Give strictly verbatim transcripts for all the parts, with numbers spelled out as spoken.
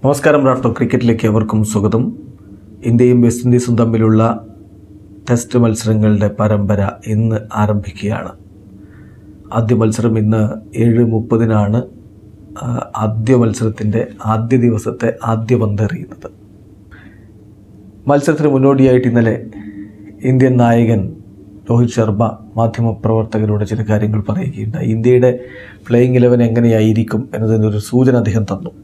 നമസ്കാരം റാഫ്റ്റോ ക്രിക്കറ്റിലേക്ക് അവർക്കും സ്വാഗതം. ഇന്ത്യയും വെസ്റ്റ് ഇൻഡീസും തമ്മിലുള്ള ടെസ്റ്റ് മത്സരങ്ങളുടെ പരമ്പര ഇന്ന് ആരംഭിക്കുകയാണ്. ആദ്യ മത്സരം ഇന്ന് ഏഴ് മുപ്പതിനാണ് ആദ്യ മത്സരത്തിൻ്റെ ആദ്യ ദിവസത്തെ ആദ്യ പന്തെറിയുന്നത്. മത്സരത്തിന് മുന്നോടിയായിട്ട് ഇന്നലെ ഇന്ത്യൻ നായകൻ രോഹിത് ശർമ്മ മാധ്യമപ്രവർത്തകരോട് ചില കാര്യങ്ങൾ പറയുകയുണ്ടായി. ഇന്ത്യയുടെ പ്ലേയിങ് ഇലവൻ എങ്ങനെയായിരിക്കും എന്നതിനൊരു സൂചന അദ്ദേഹം തന്നു.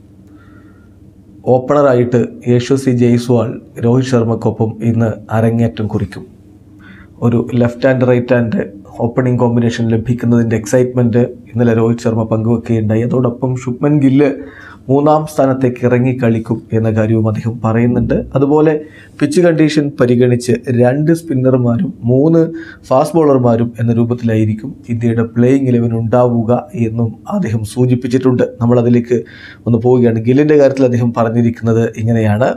ഓപ്പണറായിട്ട് യശസ്വി ജയ്സ്വാൾ രോഹിത് ശർമ്മക്കൊപ്പം ഇന്ന് അരങ്ങേറ്റം കുറിക്കും. ഒരു left hand right hand opening combination ലഭിക്കുന്നതിൻ്റെ എക്സൈറ്റ്മെൻറ്റ് ഇന്നലെ രോഹിത് ശർമ്മ പങ്കുവെക്കുകയുണ്ടായി. അതോടൊപ്പം ശുഭ്മൻ ഗില്ല് മൂന്നാം സ്ഥാനത്തേക്ക് ഇറങ്ങി കളിക്കും എന്ന കാര്യവും അദ്ദേഹം പറയുന്നുണ്ട്. അതുപോലെ പിച്ച് കണ്ടീഷൻ പരിഗണിച്ച് രണ്ട് സ്പിന്നർമാരും മൂന്ന് ഫാസ്റ്റ് ബോളർമാരും എന്ന രൂപത്തിലായിരിക്കും ഇന്ത്യയുടെ പ്ലേയിങ് ഇലവൻ ഉണ്ടാവുക എന്നും അദ്ദേഹം സൂചിപ്പിച്ചിട്ടുണ്ട്. നമ്മളതിലേക്ക് ഒന്ന് പോവുകയാണ്. ഗില്ലിൻ്റെ കാര്യത്തിൽ അദ്ദേഹം പറഞ്ഞിരിക്കുന്നത് ഇങ്ങനെയാണ്.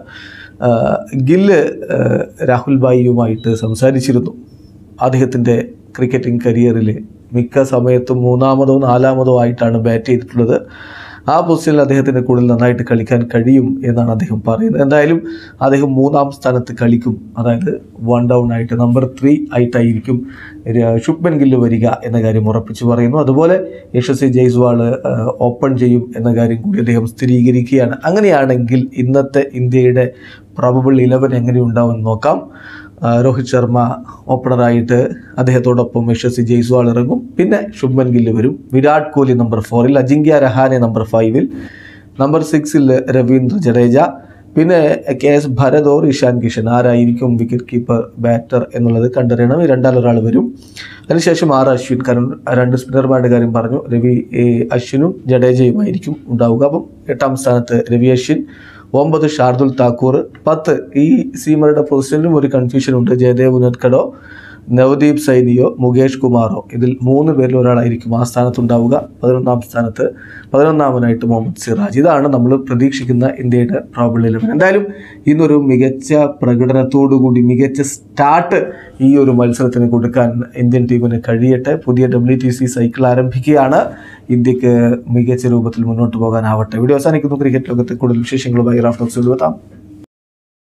ഗില്ല് രാഹുൽ ഭായിയുമായിട്ട് സംസാരിച്ചിരുന്നു. അദ്ദേഹത്തിൻ്റെ ക്രിക്കറ്റിംഗ് കരിയറിൽ മിക്ക സമയത്തും മൂന്നാമതോ നാലാമതോ ആയിട്ടാണ് ബാറ്റ് ചെയ്തിട്ടുള്ളത്. ആ പൊസിഷനിൽ അദ്ദേഹത്തിന് കൂടുതൽ നന്നായിട്ട് കളിക്കാൻ കഴിയും എന്നാണ് അദ്ദേഹം പറയുന്നത്. എന്തായാലും അദ്ദേഹം മൂന്നാം സ്ഥാനത്ത് കളിക്കും, അതായത് വൺ ഡൗൺ ആയിട്ട് നമ്പർ ത്രീ ആയിട്ടായിരിക്കും ശുഭ്മൻ ഗില്ല് വരിക എന്ന കാര്യം ഉറപ്പിച്ച് പറയുന്നു. അതുപോലെ യശസ്വി ജയ്സ്വാൾ ഓപ്പൺ ചെയ്യും എന്ന കാര്യം കൂടി അദ്ദേഹം സ്ഥിരീകരിക്കുകയാണ്. അങ്ങനെയാണെങ്കിൽ ഇന്നത്തെ ഇന്ത്യയുടെ പ്രോബബിൾ ഇലവൻ എങ്ങനെ ഉണ്ടാവുമെന്ന് നോക്കാം. രോഹിത് ശർമ്മ ഓപ്പണറായിട്ട് അദ്ദേഹത്തോടൊപ്പം യശസ്വി ജയ്സ്വാൾ ഇറങ്ങും. പിന്നെ ശുഭ്മൻ ഗില്ല് വരും. വിരാട് കോഹ്ലി നമ്പർ ഫോറിൽ, അജിങ്ക്യ രഹാനെ നമ്പർ ഫൈവിൽ, നമ്പർ സിക്സിൽ രവീന്ദ്ര ജഡേജ, പിന്നെ K S Bharat or Ishan Kishan ആരായിരിക്കും വിക്കറ്റ് കീപ്പർ ബാറ്റർ എന്നുള്ളത് കണ്ടറിയണം. ഈ രണ്ടാലൊരാൾ വരും. അതിനുശേഷം ആർ അശ്വിൻ, കാരണം രണ്ട് സ്പിന്നർമാരുടെ കാര്യം പറഞ്ഞു, രവി അശ്വിനും ജഡേജയുമായിരിക്കും ഉണ്ടാവുക. അപ്പം എട്ടാം സ്ഥാനത്ത് രവി അശ്വിൻ, ഒമ്പത് ഷാർദുൽ താക്കൂർ, പത്ത് ഈ സീമറുടെ പൊസിഷനിലും ഒരു കൺഫ്യൂഷൻ ഉണ്ട്. ജയദേവ് ഉനദ്കടോ, നവദീപ് സൈനിയോ, മുകേഷ് കുമാറോ, ഇതിൽ മൂന്ന് പേരിൽ ഒരാളായിരിക്കും ആ സ്ഥാനത്തുണ്ടാവുക. പതിനൊന്നാം സ്ഥാനത്ത് പതിനൊന്നാമനായിട്ട് മുഹമ്മദ് സിറാജ്. ഇതാണ് നമ്മൾ പ്രതീക്ഷിക്കുന്ന ഇന്ത്യയുടെ പ്രോബബിൾ ഇലവൻ. എന്തായാലും ഇന്നൊരു മികച്ച പ്രകടനത്തോടുകൂടി മികച്ച സ്റ്റാർട്ട് ഈ ഒരു മത്സരത്തിന് കൊടുക്കാൻ ഇന്ത്യൻ ടീമിന് കഴിയട്ടെ. പുതിയ ഡബ്ല്യു ടി സി സൈക്കിൾ ആരംഭിക്കുകയാണ്. ഇന്ത്യക്ക് മികച്ച രൂപത്തിൽ മുന്നോട്ട് പോകാനാവട്ടെ. വീഡിയോ അവസാനിക്കുന്നു. ക്രിക്കറ്റ് ലോകത്തെ കൂടുതൽ വിശേഷങ്ങളുമായി റാഫ്റ്റോക്സിൽ എത്താം.